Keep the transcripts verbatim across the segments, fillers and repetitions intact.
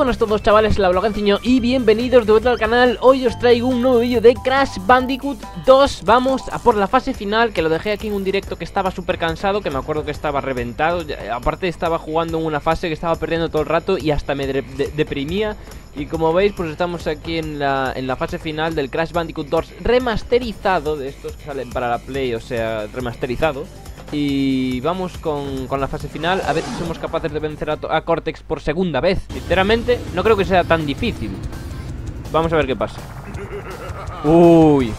buenas a todos, chavales, la Bloganciño y bienvenidos de vuelta al canal. Hoy os traigo un nuevo vídeo de Crash Bandicoot dos. Vamos a por la fase final, que lo dejé aquí en un directo que estaba súper cansado, que me acuerdo que estaba reventado. Aparte estaba jugando en una fase que estaba perdiendo todo el rato y hasta me de de deprimía. Y como veis, pues estamos aquí en la, en la fase final del Crash Bandicoot dos remasterizado, de estos que salen para la Play, o sea, remasterizado. Y vamos con, con la fase final, a ver si somos capaces de vencer a, a Cortex por segunda vez. Sinceramente, no creo que sea tan difícil. Vamos a ver qué pasa. Uy.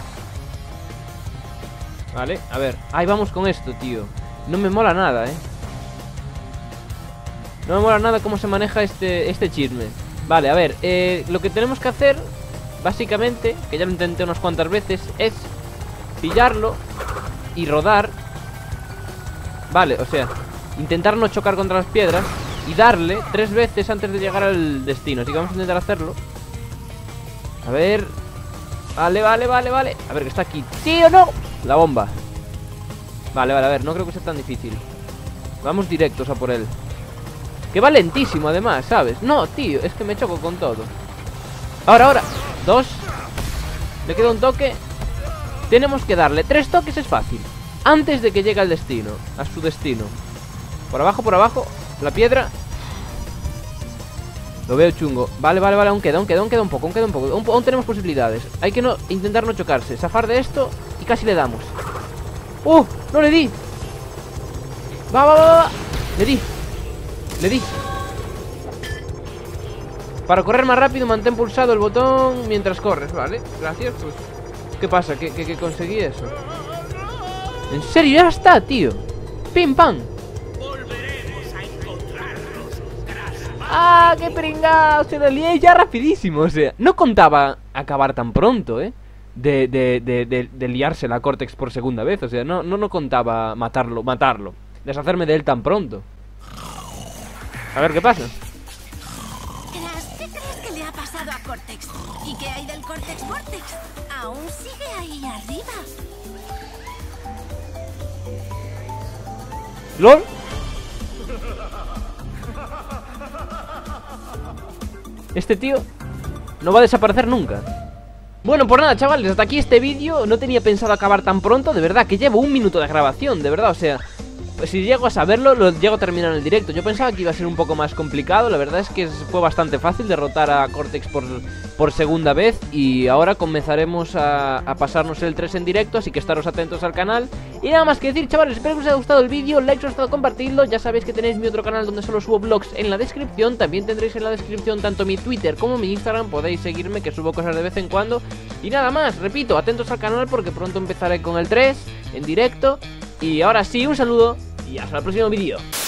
Vale, a ver. Ahí vamos con esto, tío. No me mola nada, eh. No me mola nada cómo se maneja este, este chisme. Vale, a ver, eh, lo que tenemos que hacer, básicamente, que ya lo intenté unas cuantas veces, es pillarlo y rodar. Vale, o sea, intentar no chocar contra las piedras y darle tres veces antes de llegar al destino. Así que vamos a intentar hacerlo. A ver. Vale, vale, vale, vale. A ver, que está aquí. ¡Tío, no! La bomba. Vale, vale, a ver, no creo que sea tan difícil. Vamos directos a por él. Que va lentísimo además, ¿sabes? No, tío, es que me choco con todo. Ahora, ahora. Dos. Le queda un toque. Tenemos que darle tres toques, es fácil. Antes de que llegue al destino, a su destino. Por abajo, por abajo. La piedra. Lo veo chungo. Vale, vale, vale, aún queda, aún queda, aún queda un poco, aún queda un poco. Aún, aún tenemos posibilidades. Hay que no, intentar no chocarse. Zafar de esto y casi le damos. ¡Uh! ¡No le di! Va, va, va, va. Le di. Le di. Para correr más rápido, mantén pulsado el botón mientras corres, ¿vale? Gracias, pues. ¿Qué pasa? ¿Que, que, que conseguí eso? ¿En serio? Ya está, tío. Pim, pam. Volveremos a encontrarnos. ¡Ah, qué pringao! Se lo lié ya rapidísimo, o sea. No contaba acabar tan pronto, ¿eh? De, de, de, de, de liarse la Cortex por segunda vez. O sea, no, no, no contaba matarlo, matarlo. Deshacerme de él tan pronto. A ver, ¿qué pasa? Crash, ¿qué crees que le ha pasado a Cortex? ¿Y qué hay del Cortex Vortex? Aún sigue ahí arriba. ¿Lol? Este tío no va a desaparecer nunca. Bueno, pues nada, chavales, hasta aquí este vídeo. No tenía pensado acabar tan pronto. De verdad, que llevo un minuto de grabación. De verdad, o sea, pues si llego a saberlo, lo llego a terminar en el directo. Yo pensaba que iba a ser un poco más complicado. La verdad es que fue bastante fácil derrotar a Cortex por, por segunda vez. Y ahora comenzaremos a, a pasarnos el tres en directo, así que estaros atentos al canal. Y nada más que decir, chavales, espero que os haya gustado el vídeo. Like, si os ha gustado, compartidlo. Ya sabéis que tenéis mi otro canal donde solo subo vlogs en la descripción. También tendréis en la descripción tanto mi Twitter como mi Instagram. Podéis seguirme, que subo cosas de vez en cuando. Y nada más, repito, atentos al canal porque pronto empezaré con el tres en directo. Y ahora sí, un saludo y hasta el próximo vídeo.